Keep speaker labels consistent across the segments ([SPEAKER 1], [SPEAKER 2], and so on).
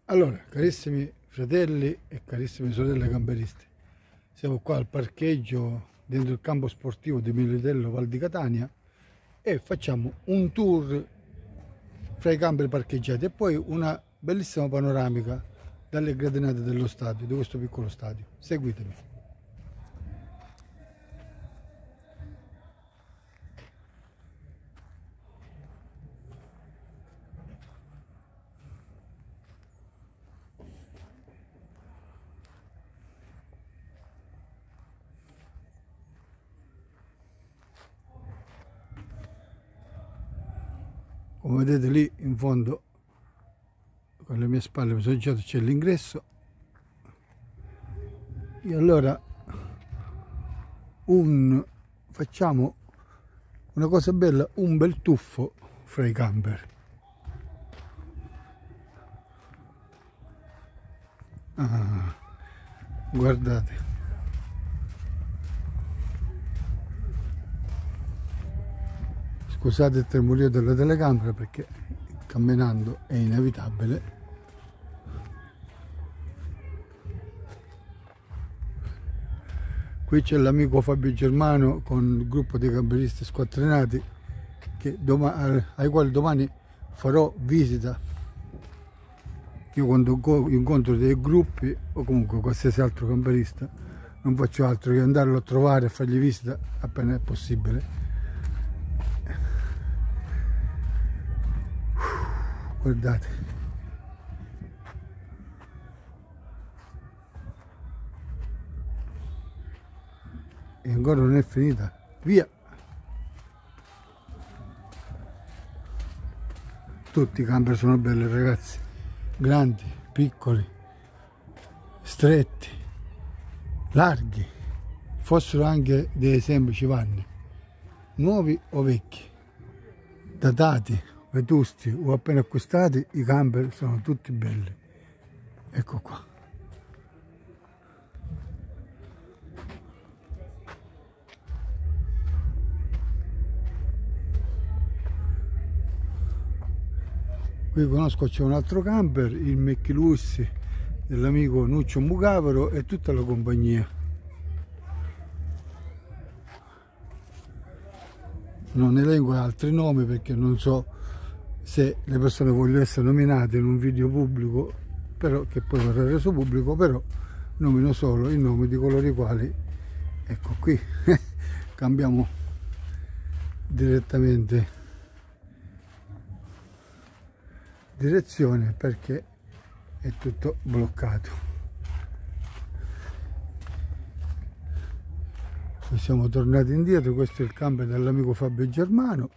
[SPEAKER 1] Allora, carissimi fratelli e carissime sorelle camperisti, siamo qua al parcheggio dentro il campo sportivo di Militello Val di Catania e facciamo un tour fra i camper parcheggiati e poi una bellissima panoramica dalle gradinate dello stadio, di questo piccolo stadio. Seguitemi. Come vedete lì in fondo, con le mie spalle mi sono girato, c'è l'ingresso. E allora facciamo una cosa bella, un bel tuffo fra i camper. Guardate. Scusate il termolio della telecamera perché camminando è inevitabile. Qui c'è l'amico Fabio Germano con il gruppo dei camperisti squattrinati ai quali domani farò visita. Io quando incontro dei gruppi o comunque qualsiasi altro camperista non faccio altro che andarlo a trovare e fargli visita appena è possibile. Guardate, e ancora non è finita, via. Tutti i camper sono belli, ragazzi, grandi, piccoli, stretti, larghi, fossero anche dei semplici vanni, nuovi o vecchi, datati, vetusti o appena acquistati, i camper sono tutti belli. Ecco qua. Qui conosco, c'è un altro camper, il Mecchilussi dell'amico Nuccio Mucavero e tutta la compagnia. Non elenco altri nomi perché non so se le persone vogliono essere nominate in un video pubblico, però che poi verrà reso pubblico, però nomino solo i nomi di coloro i quali, ecco qui, cambiamo direttamente direzione perché è tutto bloccato. Poi siamo tornati indietro, questo è il camper dell'amico Fabio Germano.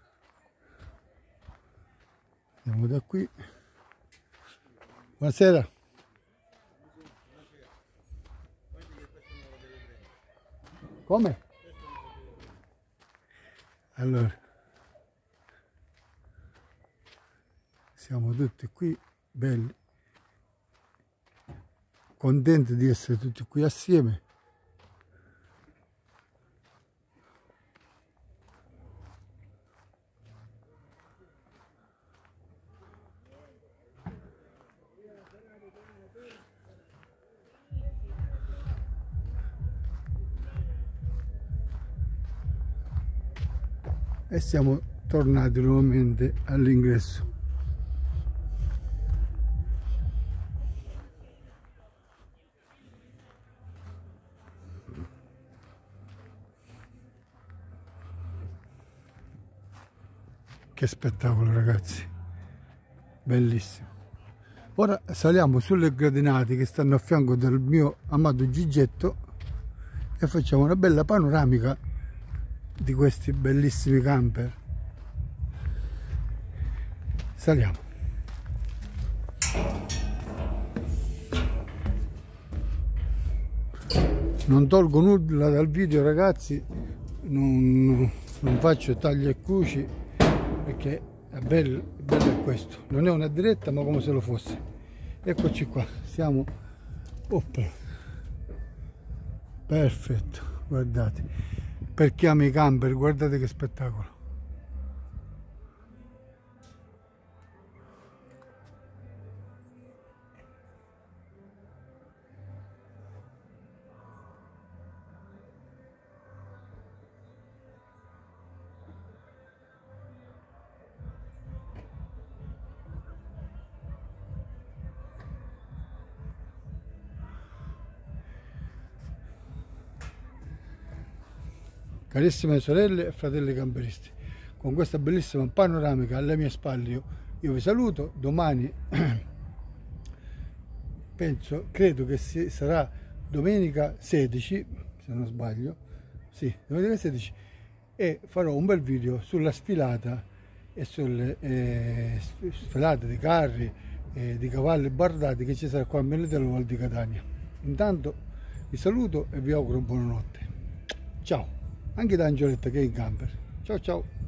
[SPEAKER 1] Andiamo da qui. Buonasera. Come? Allora, siamo tutti qui, belli, contenti di essere tutti qui assieme. E siamo tornati nuovamente all'ingresso. Che spettacolo, ragazzi, bellissimo. Ora saliamo sulle gradinate che stanno a fianco del mio amato Gigetto e facciamo una bella panoramica di questi bellissimi camper. Saliamo. Non tolgo nulla dal video, ragazzi, non faccio tagli e cuci perché è bello è questo. Non è una diretta ma come se lo fosse. Eccoci qua, siamo, opla, perfetto, guardate. Per chi ama i camper, guardate che spettacolo. carissime sorelle e fratelli camperisti, con questa bellissima panoramica alle mie spalle io vi saluto. Domani credo che sarà domenica 16, se non sbaglio, sì, domenica 16, e farò un bel video sulla sfilata e sulle sfilate di carri e di cavalli bardati che ci sarà qua a Militello Val di Catania. Intanto vi saluto e vi auguro buonanotte. Ciao, anche da Angioletta che è in camper. Ciao ciao.